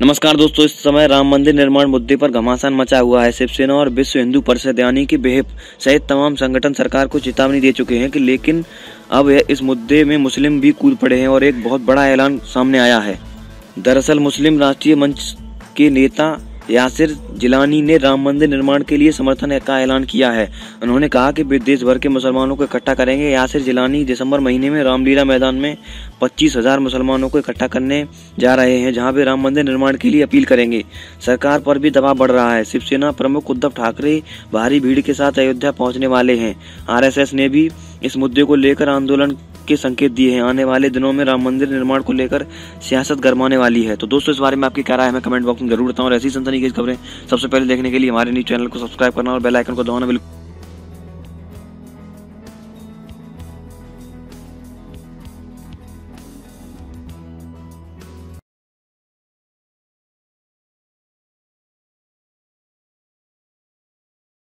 नमस्कार दोस्तों, इस समय राम मंदिर निर्माण मुद्दे पर घमासान मचा हुआ है। शिवसेना और विश्व हिंदू परिषद यानी कि विहिप सहित तमाम संगठन सरकार को चेतावनी दे चुके हैं कि लेकिन अब इस मुद्दे में मुस्लिम भी कूद पड़े हैं और एक बहुत बड़ा ऐलान सामने आया है। दरअसल मुस्लिम राष्ट्रीय मंच के नेता यासिर जिलानी ने राम मंदिर निर्माण के लिए समर्थन का ऐलान किया है। उन्होंने कहा कि वे देश भर के मुसलमानों को इकट्ठा करेंगे। यासिर जिलानी दिसंबर महीने में रामलीला मैदान में 25,000 मुसलमानों को इकट्ठा करने जा रहे हैं, जहां वे राम मंदिर निर्माण के लिए अपील करेंगे। सरकार पर भी दबाव बढ़ रहा है। शिवसेना प्रमुख उद्धव ठाकरे भारी भीड़ के साथ अयोध्या पहुंचने वाले हैं। आरएसएस ने भी इस मुद्दे को लेकर आंदोलन के संकेत दिए हैं। आने वाले दिनों में राम मंदिर निर्माण को लेकर सियासत गरमाने वाली है। तो दोस्तों, इस बारे में आपकी क्या राय है, हमें कमेंट बॉक्स में जरूर बताओ। और ऐसी सनसनीखेज खबरें सबसे पहले देखने के लिए हमारे न्यूज़ चैनल को सब्सक्राइब करना और बेल आइकन को दबाना बिल्कुल